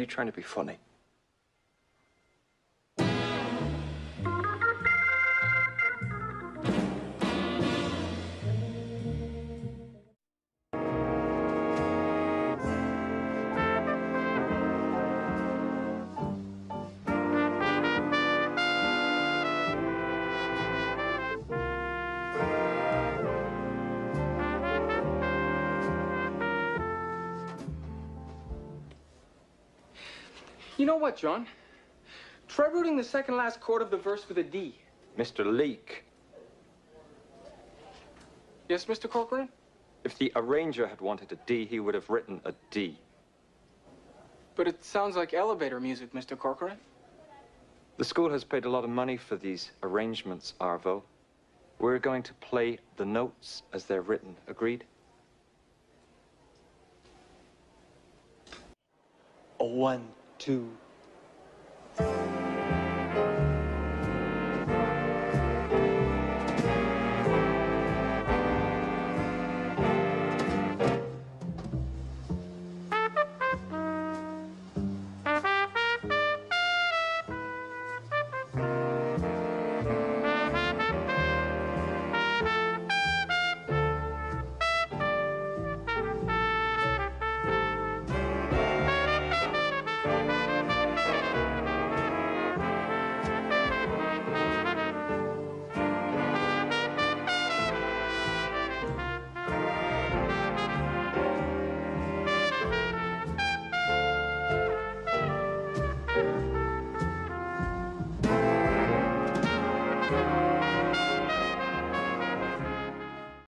you trying to be funny? You know what, John? Try rooting the second last chord of the verse with a D. Mr. Leake. Yes, Mr. Corcoran? If the arranger had wanted a D, he would have written a D. But it sounds like elevator music, Mr. Corcoran. The school has paid a lot of money for these arrangements, Arvo. We're going to play the notes as they're written. Agreed? A 1, 2,